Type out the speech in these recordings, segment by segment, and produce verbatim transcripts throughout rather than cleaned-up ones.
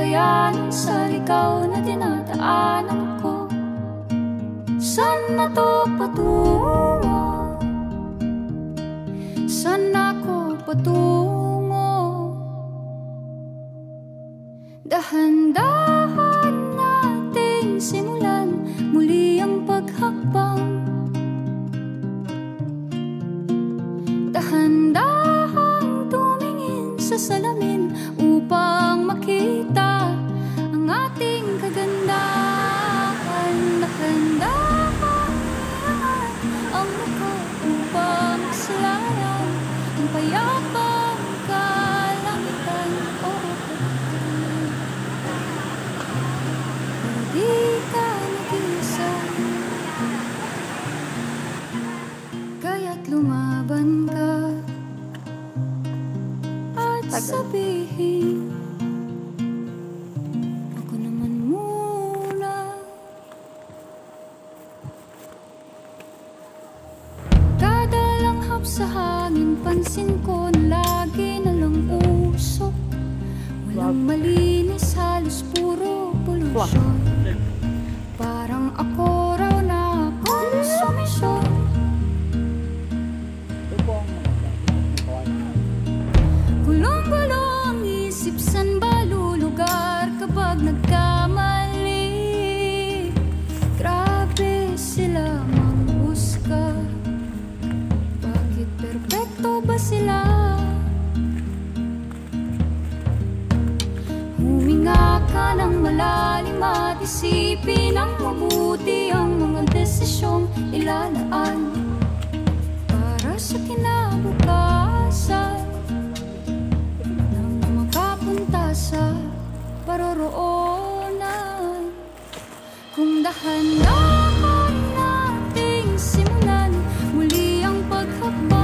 kayanin sa ligaw na dinadaanan ko. Saan na to patungo? Saan ako patungo? Dahan-dahan nating simulan muli ang paghakbang. Dahan-dahan tumingin sa salamin upang makita ang ating kagandahan. Dahan-dahan ang mukha upang maslayan ang payapang kalangitan. Oh, di ka nag-isa, kaya't lumaban ka at sabihin, ako naman muna. Kada langhap sa hangin, pansin ko na lagi na lang usok. Walang malinis, halos puro polusyon. Parang ako raw na konsumisyon. Gulong-gulong ang isip, san ba lulugar kapag nagkamali? Grabe sila manghusga, bakit perpekto ba sila? Huminga ka ng malalim at isipin ang mabuti ang mga desisyong ilalaan para sa kinabukasan, nang makapunta sa paroroonan. Kung dahan-dahan nating simulan muli ang paghakbang.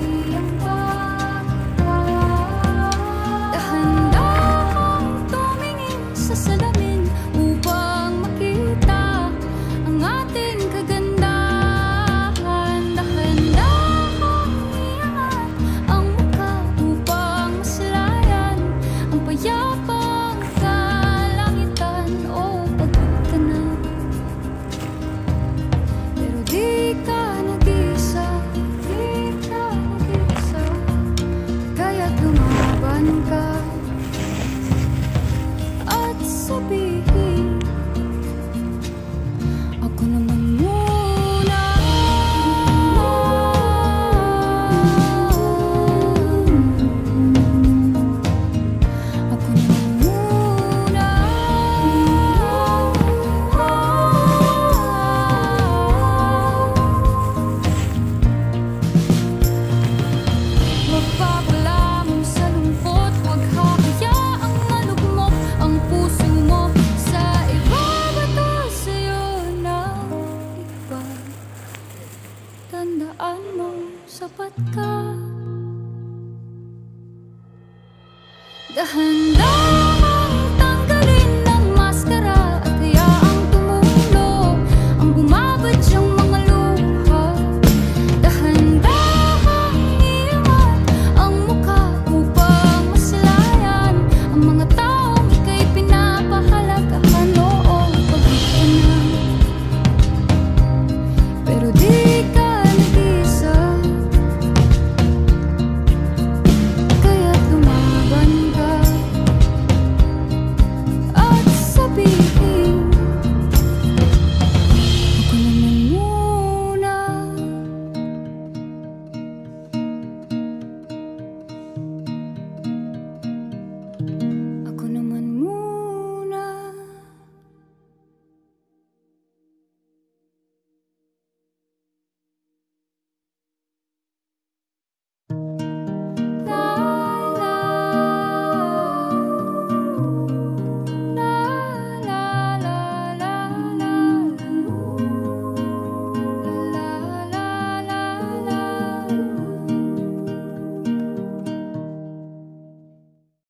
Tandaan mo, sapat ka. Dahan-dahan